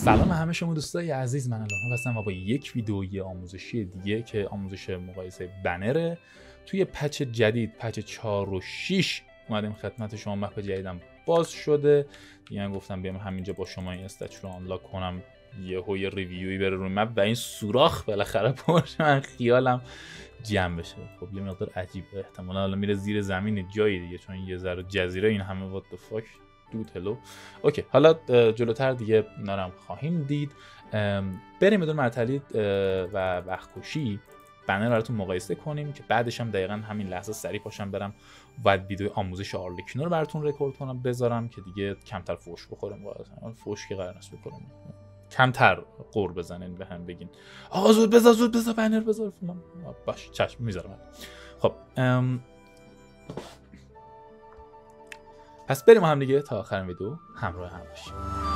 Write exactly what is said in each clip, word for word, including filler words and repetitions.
سلام همه شما دوستای عزیز، من الان هستم و با یک ویدئوی آموزشی دیگه که آموزش مقایسه بنره توی پچ جدید پچ چهار و شش اومدیم خدمت شما. مپ جدیدم باز شده دیگه، گفتم بیام همینجا با شما این استچ رو آنلاک کنم، یهو یه ریویوی بره روی مپ و این سوراخ بالاخره باشه من خیالم جمع بشه. خب یه مقدار عجیبه، احتمالاً حالا میره زیر زمین جایی دیگه، چون یه ذره جزیره این همه وات د فاک دود هلو. اوکی، حالا جلوتر دیگه نارم خواهیم دید. بریم بدون معطلی و وقت کشی بنر رو براتون مقایسه کنیم که بعدش هم دقیقاً همین لحظه سریع پاشم برم و ویدیو آموزش آرلکینو رو براتون رکورد کنم بذارم که دیگه کمتر فوش بخوریم. واقعا فوش که قرار نیست بخوریم، کمتر قور بزنین به هم بگین آقا زود بذار زود بذار بنر بذار فلان. باشه چشم میذارم. خب پس بریم هم دیگه تا آخر ویدیو همراه هم باشیم.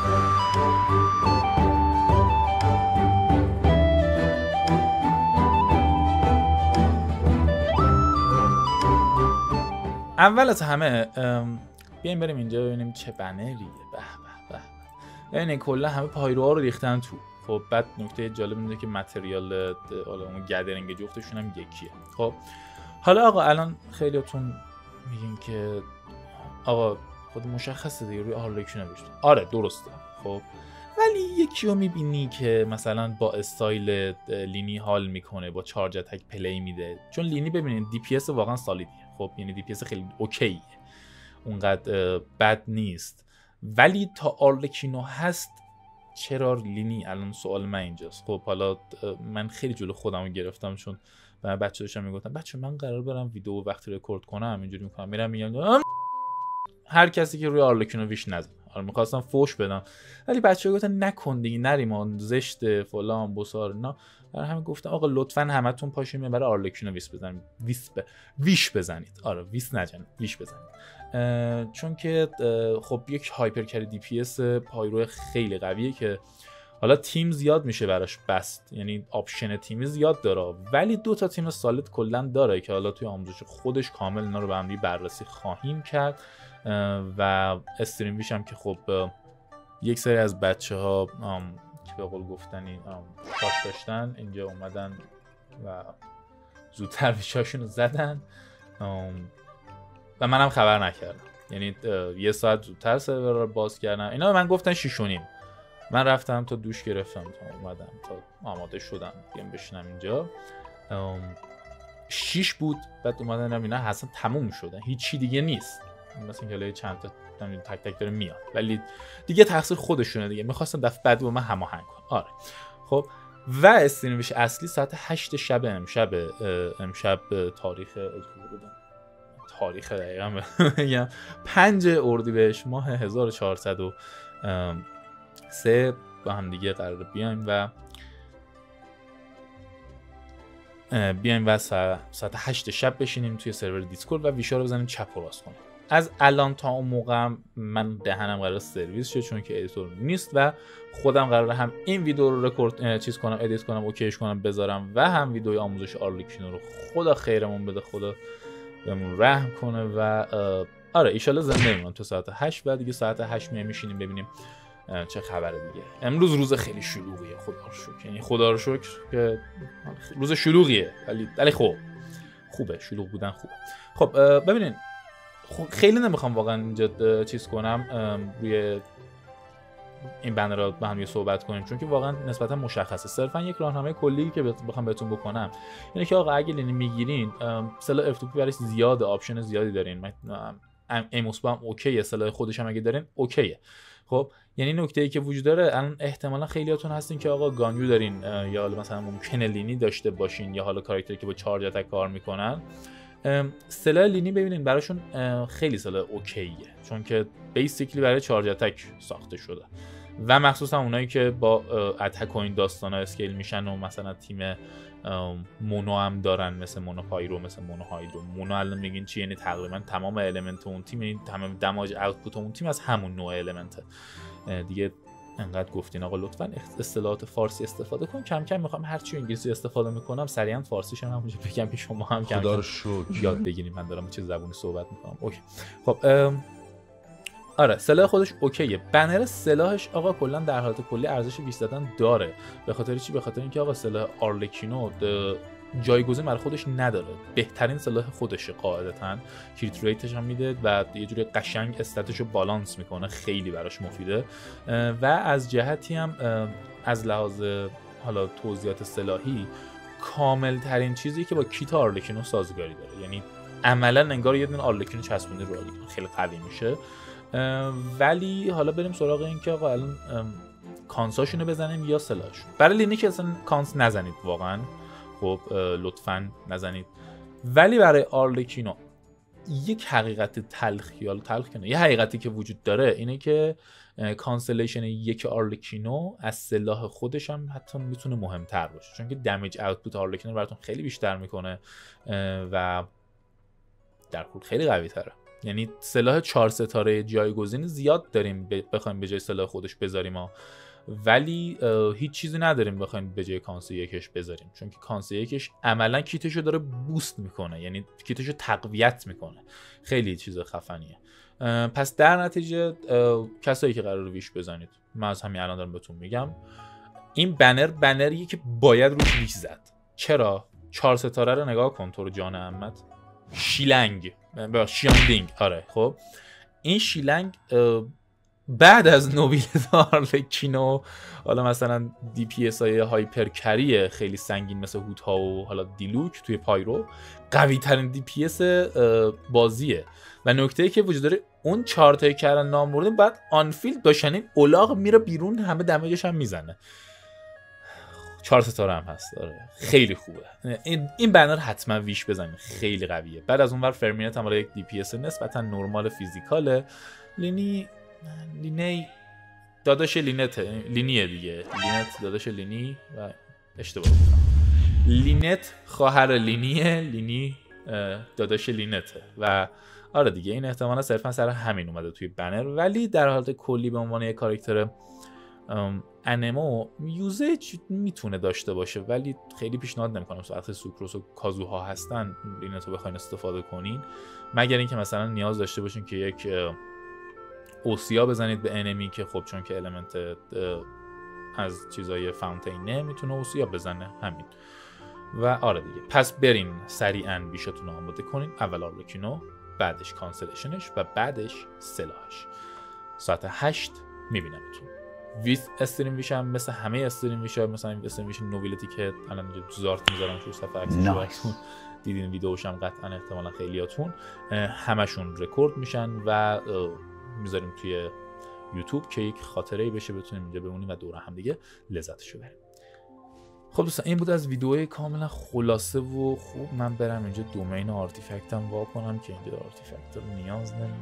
اول از همه بیایم بریم اینجا ببینیم چه بنریه. به به به ببینید کلا همه پایروها رو ریختن تو. خب بعد نکته جالب اینه که متریال حالا اون گدرینگ جفتشون هم یکیه. خب حالا آقا الان خیلیاتون میگین که آقا خود مشخصه دیگه روی آرلکینو نوشته. آره درسته. خب ولی یکی رو میبینی که مثلا با استایل لینی حال میکنه، با چارج اتک پلی میده، چون لینی ببینید دی پی اس واقعا سالیدیه. خب یعنی دی پی اس خیلی اوکیه، اونقدر بد نیست. ولی تا آرلکینو هست چرا لینی؟ الان سوال من اینجاست. خب حالا من خیلی جلو خودم رو گرفتم، چون به بچه داشتم میگفتم بچه من قرار برم ویدیو وقتی رکورد کنم اینجوری میکنم، میرم میگم هر کسی که روی آرلکینو ویش نزنه. حالا می‌خواستم فوش بدم ولی بچه‌ها گفتن نکن دیگه، نریم زشت فلان بسار. نه برای همین گفتم آقا لطفاً همتون پاشین برای آرلکینو ویس بزنید، ویس ب... ویش بزنید. آره ویس نجن ویش بزنید، چون که خب یک هایپر کری دی پی اس پایرو خیلی قویه که حالا تیم زیاد میشه براش بست، یعنی آپشن تیمی زیاد داره، ولی دو تا تیم سالید کلا داره که حالا توی آموزش خودش کامل اینا رو به هم بررسی خواهیم کرد. و استریم ویش هم که خب یک سری از بچه ها که به قول گفتنی پاش داشتن اینجا اومدن و زودتر ویشاشون رو زدن و منم خبر نکردم، یعنی یه ساعت زودتر سرور رو باز کردن. اینا من گفتن شیش و نیم، من رفتم تا دوش گرفتم تا اومدم تا آماده شدم بیام بشینم اینجا. شیش بود بعد اومدن هم اینا اصلا تموم شدن، هیچی دیگه نیست، مثلا که چند تا تک تک داره میاد، ولی دیگه تقصیر خودشونه دیگه. میخواستم دفعه بعد با من هماهنگ کنم. آره خب و استریم ویش اصلی ساعت هشت شب امشب. امشب تاریخ تاریخ دقیقا میگم پنج اردیبهشت ماه هزار و چهارصد و سه با هم دیگه قرار بیایم و بیایم و ساعت هشت شب بشینیم توی سرور دیسکورد و ویشا رو بزنیم چپ و راست کنیم. از الان تا اون موقع من دهنم قرار سرویس شه، چون که ادیتور نیست و خودم قراره هم این ویدیو رو رکورد چیز کنم، ادیت کنم، اوکیش کنم بذارم و هم ویدیوی آموزش آرلکینو رو. خدا خیرمون بده، خدا بهمون رحم کنه و آره ایشالله زنده میمونم تا ساعت هشت. بعد دیگه ساعت هشت میایم میشینیم ببینیم چه خبره دیگه. امروز روز خیلی شلوغیه، خدا رو شکر، یعنی خدا رو شکر که روز شلوغیه ولی ولی خوب خوبه، شلوغ بودن خوبه. خب ببینین خیلی نمیخوام واقعا اینجا چیز کنم روی این بنر رو با هم یه صحبت کنیم، چون که واقعا نسبتا مشخصه. صرفا یک راهنمای کلی که بخوام بهتون بکنم یعنی که آقا اگه لینی میگیرین سلاح اف تو پی برایش زیاده، آپشن زیادی دارین. ایموسبا هم اوکیه، سلاح خودش هم اگه دارین اوکیه. خب یعنی نکته ای که وجود داره الان احتمالا خیلیاتون هستین که آقا گانیو دارین یا حالا مثلا ممکنه لینی داشته باشین یا حالا کاراکتری که با چارج اتک کار میکنن. سلاح لینی ببینین براشون خیلی سلاح اوکیه، چون که بیسیکلی برای چارج اتک ساخته شده و مخصوصا اونایی که با اتک و این داستانا اسکیل میشن و مثلا تیم مونو هم دارن، مثل مونو پایرو، مثل مونو هایدرو. مونو الان میگین چی؟ یعنی تقریبا تمام المنت اون تیم، یعنی تمام دماج اوتپوت اون تیم از همون نوع المنته دیگه. انقدر گفتین آقا لطفاً اصطلاحات فارسی استفاده کن. کم کم میخوام هر چی انگلیسی استفاده میکنم سریعا فارسیش هم همونجا بگم که شما هم کم کم یاد بگیرید. من دارم چه زبونی صحبت میکنم. اوکی خب آره سلاح خودش اوکیه. بنر سلاحش آقا کلا در حالت کلی ارزش بیست زدن داره. به خاطر چی؟ به خاطر اینکه آقا سلاح آرلکینو جایگزین برای خودش نداره، بهترین سلاح خودشه قاعدتاً، کریت ریتش هم میده و یه جوری قشنگ استاتش رو بالانس میکنه، خیلی براش مفیده. و از جهتی هم از لحاظ حالا توضیحات سلاحی کامل ترین چیزی که با کیت آرلکینو سازگاری داره، یعنی عملا انگار یه دونه آرلکینو چسبونده رو آرلکینو، خیلی قوی میشه. ولی حالا بریم سراغ این که آقا الان کانساشونو بزنیم یا سلاحشون. برای لینی که اصلا کانس نزنید واقعا، خب لطفاً نزنید. ولی برای آرلکینو یک حقیقت تلخ یا تلخ کنه یه حقیقتی که وجود داره اینه که کانسلیشن یک آرلکینو از سلاح خودش هم حتی میتونه مهمتر باشه، چون که دمیج اوتپوت آرلکینو براتون خیلی بیشتر میکنه و در کل خیلی قوی تره. یعنی سلاح چهار ستاره جایگزین زیاد داریم بخوایم به جای سلاح خودش بذاریم ما، ولی هیچ چیزی نداریم بخوایم به جای کانس یکش بذاریم، چون که کانس یکش عملا کیتشو داره بوست میکنه، یعنی کیتشو تقویت میکنه، خیلی چیز خفنیه. پس در نتیجه کسایی که قرار ویش بزنید، من از همین الان دارم بهتون میگم این بنر بنریه که باید روش ویش زد. چرا؟ چهار ستاره رو نگاه کن تو رو جان احمد. شیلنگ شیاندینگ، آره خب این شیلنگ بعد از نوبیلت آرلکینو حالا مثلا دی پی اس های هایپرکری خیلی سنگین مثل هوتا و حالا دیلوک توی پایرو قوی ترین دی پی اس بازیه. و نکته‌ای که وجود داره اون چهار تایی که الان نام بردیم بعد آنفیلد داشتنین اولاغ میره بیرون، همه دمیجش هم میزنه. چهار ستاره هم هست، آره خیلی خوبه. این این بنر حتما ویش بزنید، خیلی قویه. بعد از اونور فرمینت هم برای یک دی پی اس نسبتا نرمال فیزیکاله. لینی لینی داداش لینت لینیه دیگه، لینت داداش لینی و اشتباه گفتم، لینت خواهر لینیه، لینی داداش لینته و آره دیگه این احتمالا صرفا سر همین اومده توی بنر. ولی در حالت کلی به عنوان یک کاراکتر انمو یوزج میتونه داشته باشه، ولی خیلی پیشنهاد نمیکنم وقتی سوکروس و کازوها هستن لینتو بخواین استفاده کنین، مگر اینکه مثلا نیاز داشته باشین که یک اوسیا بزنید به انمی که خب چون که المنت از چیزای فاونتینه میتونه اوسیا بزنه همین. و آره دیگه پس برین سریعا بیشتون رو آماده کنین، اول آرلکینو، بعدش کانسلیشنش و بعدش سلاحش. ساعت هشت میبینمتون. ویث استریم ویش هم مثل همه استریم ویش ها، مثلا استریم ویش نوبیلیتی که الان اینجا زارت میذارم تو صفحه عکسش دیدین ویدیوش هم قطعا احتمالا خیلیاتون، همشون رکورد میشن و میذاریم توی یوتیوب که یک خاطره‌ای بشه بتونیم اینجا بمونیم و دور هم دیگه لذتشو بریم. خب دوستان این بود از ویدیوی کاملا خلاصه و خوب. من برم اینجا دومین آرتیفکتم وا کنم که اینجا آرتیفکت رو نیاز نمیدونم.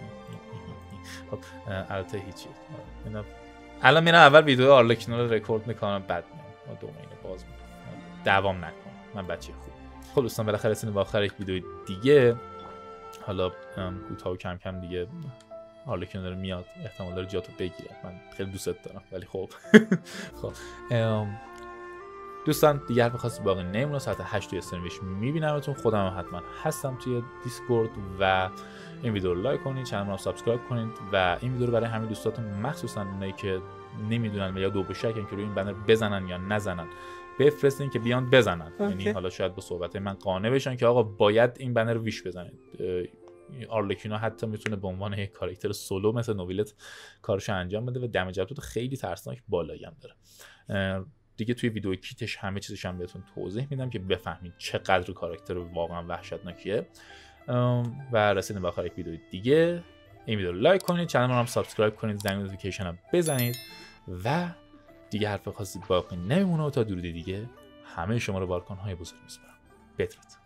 خب البته هیچی، الان میرم اول ویدیو آرلکینو رو رکورد میکنم بعد میام دومین باز میکنم، دوام نکنم، من بچه خوب. خب دوستان بالاخره رسیدیم به آخر یک ویدیو دیگه. حالا کوتاه و کم کم دیگه آرلکینو رو میاد، احتمال داره جاتو بگیره، من خیلی دوستت دارم ولی خب خب دوستان دیگه حرف خاصی باقی نمیمونه. ساعت هشت توی استریمش میبینمتون، خودم هم حتما هستم توی دیسکورد و این ویدیو رو لایک کنید، چنل رو سابسکرایب کنید و این ویدیو رو برای همه دوستاتون مخصوصا اونایی که نمیدونن و یا دو به شکن که روی این بنر بزنن یا نزنن بفرستین که بیان بزنن. یعنی حالا شاید با صحبت من قانع بشن که آقا باید این بنر ویش بزنید. آرلکینو حتی میتونه به عنوان یک کاراکتر سولو مثل نوبیلت کارش انجام بده و دمیج اوتپوت خیلی ترسناک بالایی هم داره. دیگه توی ویدیو کیتش همه چیزش هم بهتون توضیح میدم که بفهمید چقدر کاراکتر واقعا وحشتناکیه. و رسیدیم به آخر یک ویدیو دیگه. این ویدیو رو لایک کنید، چنل رو هم سابسکرایب کنید، زنگ نوتیفیکیشن هم بزنید و دیگه حرف خاصی باقی نمیمونه و تا درود دیگه همه شما رو بارکان های بزرگ میسپارم. بدرود.